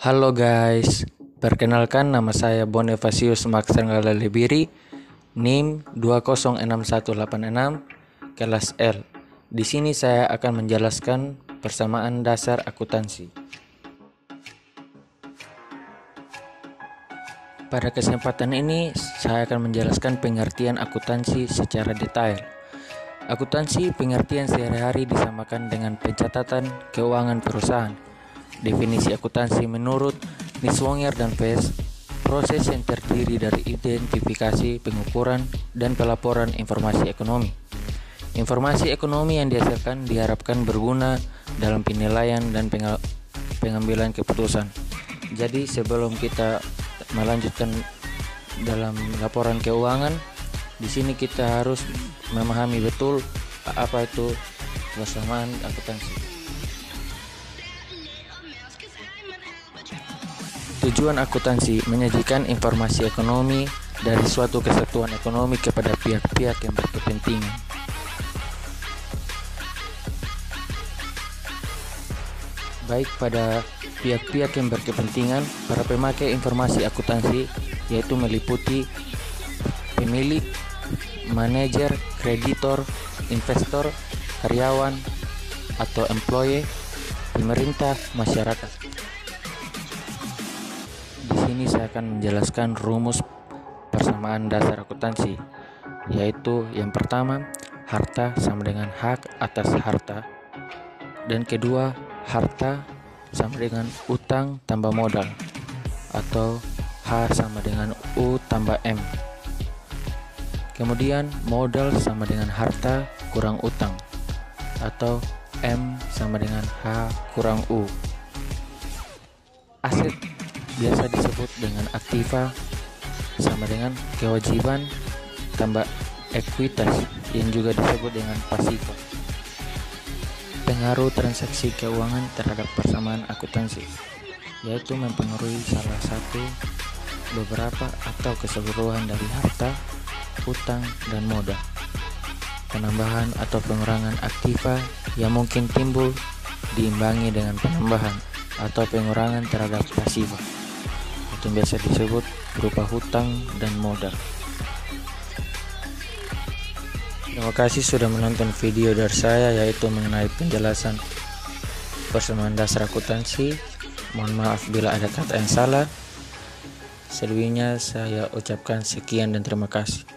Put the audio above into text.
Halo guys, perkenalkan nama saya Bonifasius Max Lebiri, NIM 206186, kelas L. Di sini saya akan menjelaskan persamaan dasar akuntansi. Pada kesempatan ini, saya akan menjelaskan pengertian akuntansi secara detail. Akuntansi pengertian sehari-hari disamakan dengan pencatatan keuangan perusahaan. Definisi akuntansi menurut Niswonger dan Fest, proses yang terdiri dari identifikasi, pengukuran, dan pelaporan informasi ekonomi. Informasi ekonomi yang dihasilkan diharapkan berguna dalam penilaian dan pengambilan keputusan. Jadi sebelum kita melanjutkan dalam laporan keuangan, di sini kita harus memahami betul apa itu persamaan akuntansi. Tujuan akuntansi menyajikan informasi ekonomi dari suatu kesatuan ekonomi kepada pihak-pihak yang berkepentingan. Baik pada pihak-pihak yang berkepentingan, para pemakai informasi akuntansi yaitu meliputi pemilik, manajer, kreditor, investor, karyawan atau employee, pemerintah, masyarakat. Di sini saya akan menjelaskan rumus persamaan dasar akuntansi, yaitu yang pertama, harta sama dengan hak atas harta, dan kedua, harta sama dengan utang tambah modal, atau H sama dengan U tambah M. Kemudian modal sama dengan harta kurang utang, atau M sama dengan H kurang U. Aset biasa disebut dengan aktiva sama dengan kewajiban tambah ekuitas yang juga disebut dengan pasifa. Pengaruh transaksi keuangan terhadap persamaan akuntansi, yaitu mempengaruhi salah satu, beberapa, atau keseluruhan dari harta, utang, dan modal. Penambahan atau pengurangan aktiva yang mungkin timbul diimbangi dengan penambahan atau pengurangan terhadap pasifa, itu biasa disebut berupa hutang dan modal. Terima kasih sudah menonton video dari saya, yaitu mengenai penjelasan persamaan dasar akuntansi. Mohon maaf bila ada kata yang salah. Selebihnya saya ucapkan sekian dan terima kasih.